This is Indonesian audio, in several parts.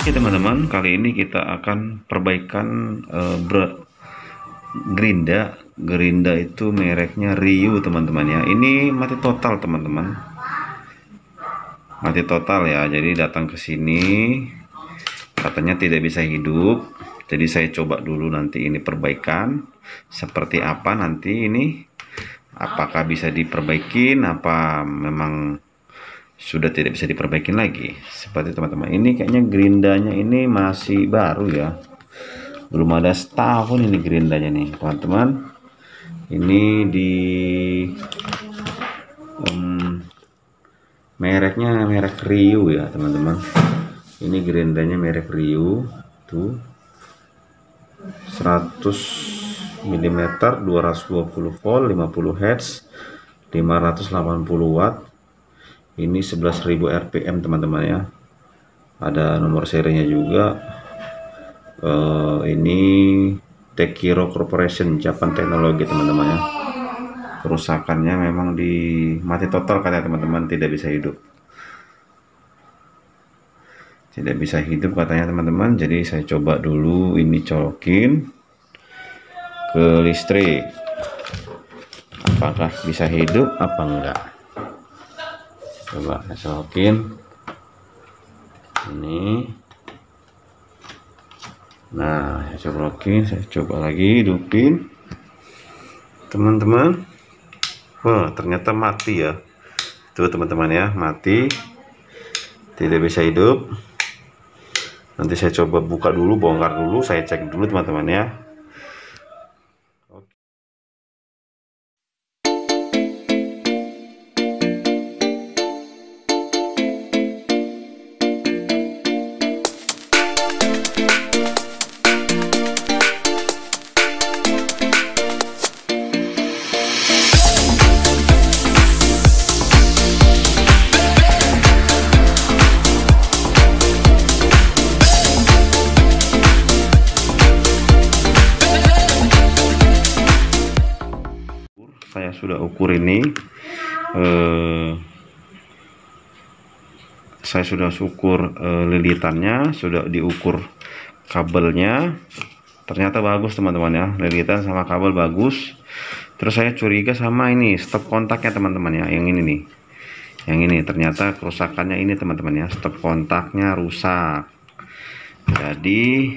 Oke teman-teman, kali ini kita akan perbaikan gerinda itu mereknya Ryu teman-teman ya. Ini mati total teman-teman, mati total ya. Jadi datang ke sini katanya tidak bisa hidup. Jadi saya coba dulu nanti ini perbaikan seperti apa nanti ini, apakah bisa diperbaikin, apa memang sudah tidak bisa diperbaikin lagi. Seperti teman-teman, ini kayaknya gerindanya ini masih baru ya, belum ada setahun ini gerindanya nih teman-teman. Ini di mereknya merek Ryu ya teman-teman. Ini gerindanya merek Ryu tuh, 100 mm 220 volt 50 Hz 580 watt. Ini 11.000 rpm teman-teman ya. Ada nomor serinya juga. Ini Tekiro Corporation, Japan Teknologi teman-teman ya. Kerusakannya memang di mati total katanya teman-teman, tidak bisa hidup. Tidak bisa hidup katanya teman-teman. Jadi saya coba dulu ini colokin ke listrik. Apakah bisa hidup apa enggak? Coba saya colokin ini. Nah, saya colokin, saya coba lagi hidupin teman-teman. Wah, ternyata mati ya. Tuh teman-teman ya, mati, tidak bisa hidup. Nanti saya coba buka dulu, bongkar dulu, saya cek dulu teman-teman ya. Saya sudah ukur ini, saya sudah ukur lilitannya, sudah diukur kabelnya, ternyata bagus teman-teman ya, lilitan sama kabel bagus. Terus saya curiga sama ini stop kontaknya teman-teman ya, yang ini nih, yang ini ternyata kerusakannya ini teman-teman ya, stop kontaknya rusak. Jadi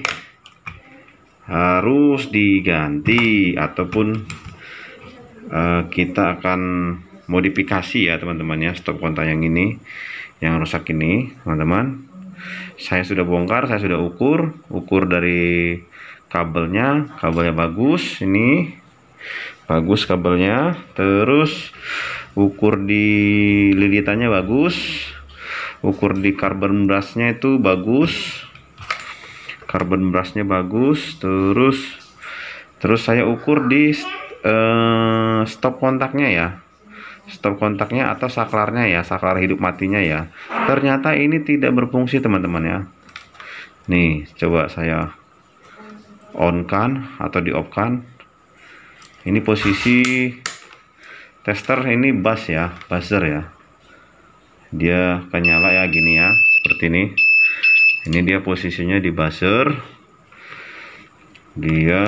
harus diganti ataupun kita akan modifikasi ya teman-teman ya, stop kontak yang ini yang rusak ini teman-teman. Saya sudah bongkar, saya sudah ukur dari kabelnya bagus, ini bagus kabelnya. Terus ukur di lilitannya bagus, ukur di carbon brushnya itu bagus, carbon brushnya bagus. Terus saya ukur di stop kontaknya ya, stop kontaknya atau saklarnya ya, saklar hidup matinya ya. Ternyata ini tidak berfungsi teman-teman ya. Nih coba saya on kan atau di off kan. Ini posisi tester, ini bus ya, buzzer ya, dia akan nyala ya gini ya, seperti ini. Ini dia posisinya di buzzer, dia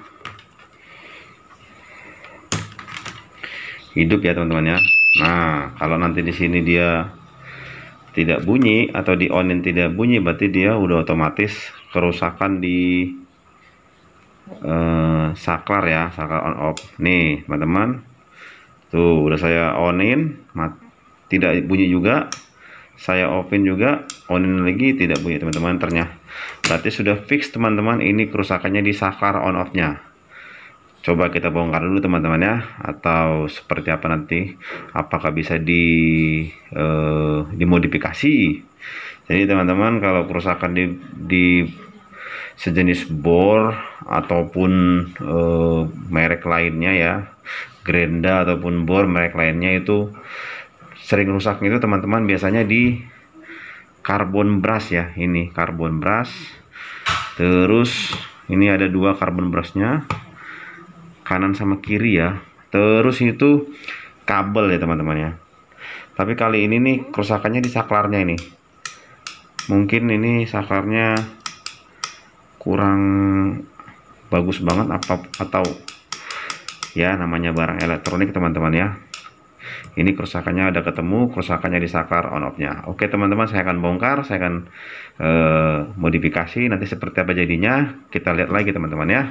hidup ya teman-teman ya. Nah, kalau nanti di sini dia tidak bunyi atau di onin tidak bunyi, berarti dia udah otomatis kerusakan di saklar ya, saklar on off. Nih teman-teman, tuh udah saya onin, tidak bunyi juga. Saya offin juga, onin lagi tidak bunyi teman-teman. Ternyata berarti sudah fix teman-teman, ini kerusakannya di saklar on off nya. Coba kita bongkar dulu teman-teman ya, atau seperti apa nanti, apakah bisa dimodifikasi. Jadi teman-teman, kalau kerusakan di sejenis bor ataupun merek lainnya ya, gerinda ataupun bor merek lainnya itu sering rusaknya itu teman-teman biasanya di carbon brush ya. Ini carbon brush, terus ini ada dua carbon brushnya, kanan sama kiri ya. Terus itu kabel ya teman-teman ya. Tapi kali ini nih kerusakannya di saklarnya ini. mungkin ini saklarnya kurang bagus banget atau ya namanya barang elektronik teman-teman ya. Ini kerusakannya ada ketemu, kerusakannya di saklar on off-nya. Oke teman-teman, saya akan bongkar, saya akan modifikasi, nanti seperti apa jadinya kita lihat lagi teman-teman ya.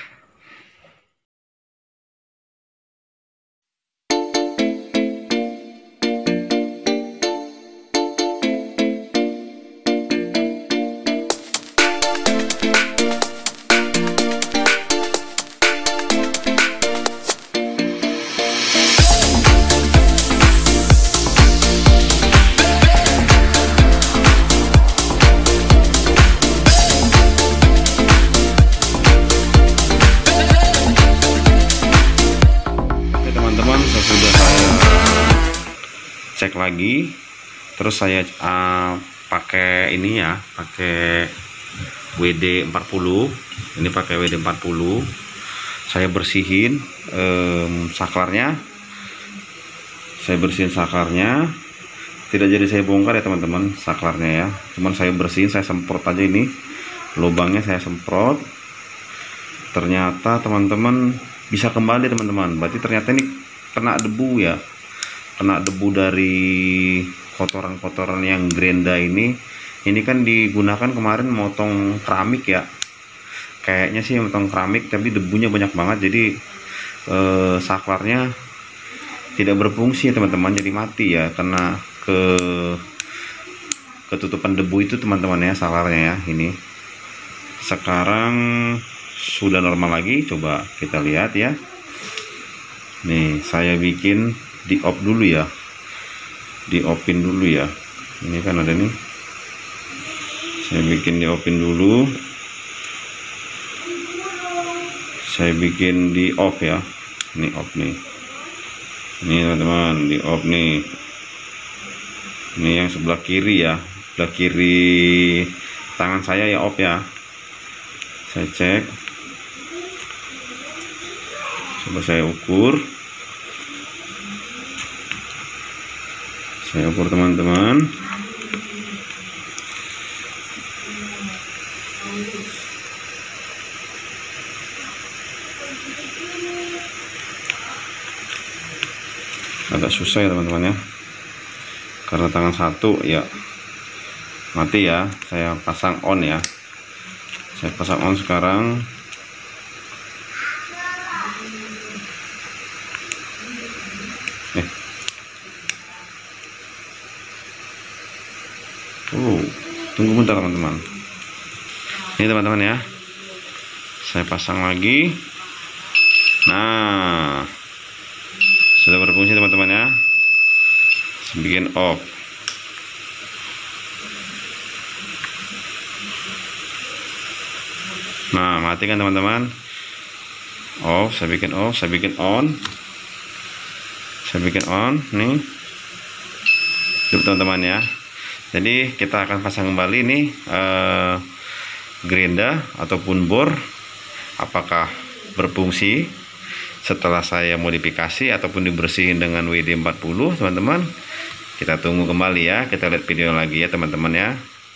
Sesudah saya cek lagi, terus saya pakai ini ya, pakai WD 40. Ini pakai WD 40. Saya bersihin saklarnya. Tidak jadi saya bongkar ya teman-teman saklarnya ya. Cuman saya bersihin, saya semprot aja ini. Lubangnya saya semprot. Ternyata teman-teman bisa kembali teman-teman. Berarti ternyata ini kena debu ya, kena debu dari kotoran-kotoran yang gerinda ini kan digunakan kemarin motong keramik ya, kayaknya sih motong keramik, tapi debunya banyak banget, jadi saklarnya tidak berfungsi teman-teman, jadi mati ya, karena ketutupan debu itu teman-teman ya saklarnya ya. Ini sekarang sudah normal lagi, coba kita lihat ya. Nih saya bikin di off dulu ya, di offin dulu ya. Ini kan ada nih, saya bikin di offin dulu, saya bikin di off ya. Ini off nih, ini teman-teman di off nih. Ini yang sebelah kiri ya, sebelah kiri tangan saya ya off ya. Saya cek, coba saya ukur teman-teman. Agak susah ya teman-teman ya, karena tangan satu ya mati ya. Saya pasang on ya, saya pasang on sekarang. Tunggu bentar teman-teman. Ini teman-teman ya, saya pasang lagi. Nah, sudah berfungsi teman-teman ya. Saya bikin off. Nah, mati kan teman-teman. Off, saya bikin off, saya bikin on. Saya bikin on nih. Tuh teman-teman ya. Jadi kita akan pasang kembali nih gerinda ataupun bor, apakah berfungsi setelah saya modifikasi ataupun dibersihin dengan WD 40 teman-teman. Kita tunggu kembali ya, kita lihat video lagi ya teman-teman ya.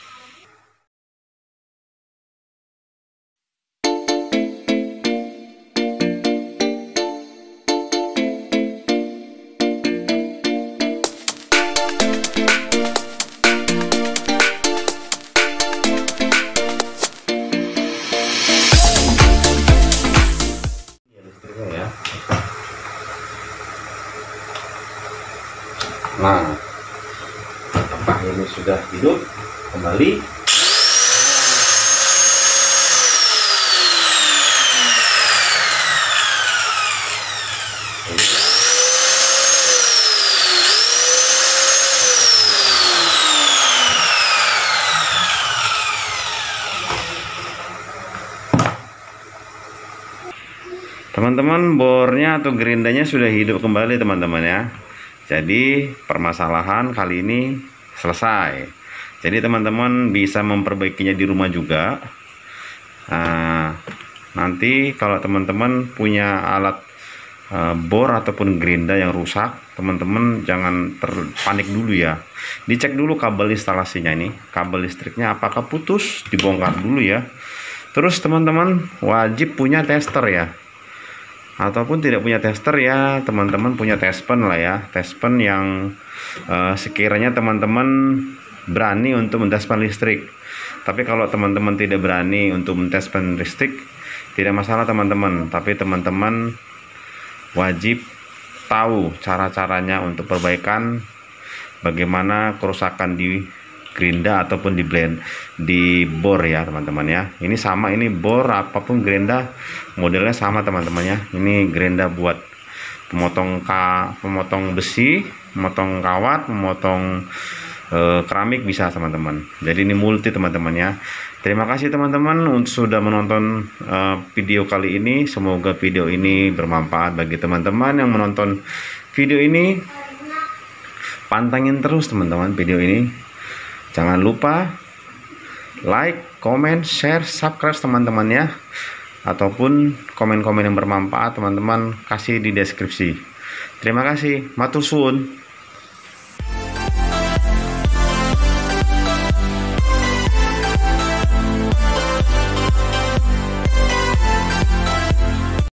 Nah, apakah ini sudah hidup kembali? Teman-teman, bornya atau gerindanya sudah hidup kembali teman-teman ya. Jadi permasalahan kali ini selesai. Jadi teman-teman bisa memperbaikinya di rumah juga. Nah, nanti kalau teman-teman punya alat bor ataupun gerinda yang rusak, teman-teman jangan terpanik dulu ya. Dicek dulu kabel instalasinya ini, kabel listriknya apakah putus, dibongkar dulu ya. Terus teman-teman wajib punya tester ya. Ataupun tidak punya tester ya, teman-teman punya tespen lah ya. Tespen yang sekiranya teman-teman berani untuk mentespen listrik. Tapi kalau teman-teman tidak berani untuk mentespen listrik, tidak masalah teman-teman. Tapi teman-teman wajib tahu cara-caranya untuk perbaikan, bagaimana kerusakan di gerinda ataupun di bor ya teman-teman ya. Ini sama, ini bor apapun gerinda modelnya sama teman-teman ya. Ini gerinda buat pemotong besi, memotong kawat, memotong keramik bisa teman-teman. Jadi ini multi teman-teman ya. Terima kasih teman-teman sudah menonton video kali ini. Semoga video ini bermanfaat bagi teman-teman yang menonton video ini. Pantengin terus teman-teman video ini. Jangan lupa like, comment, share, subscribe teman-teman ya. Ataupun komen-komen yang bermanfaat teman-teman kasih di deskripsi. Terima kasih. Matur suwun.